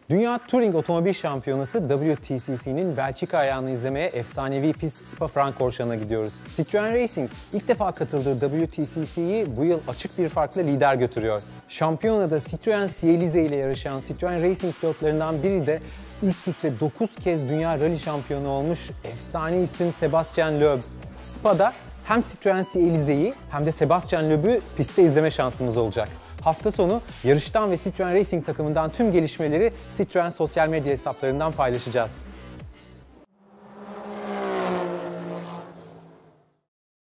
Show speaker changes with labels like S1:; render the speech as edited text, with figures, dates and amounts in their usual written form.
S1: Dünya Touring Otomobil Şampiyonası WTCC'nin Belçika ayağını izlemeye efsanevi pist Spa-Francorchamps gidiyoruz. Citroen Racing ilk defa katıldığı WTCC'yi bu yıl açık bir farkla lider götürüyor. Şampiyonada Citroen Cielize ile yarışan Citroen Racing pilotlarından biri de üst üste 9 kez dünya rally şampiyonu olmuş efsane isim Sébastien Loeb. Spa'da hem Citroen Cielize'yi hem de Sébastien Loeb'ü pistte izleme şansımız olacak. Hafta sonu yarıştan ve Citroen Racing takımından tüm gelişmeleri Citroen sosyal medya hesaplarından paylaşacağız.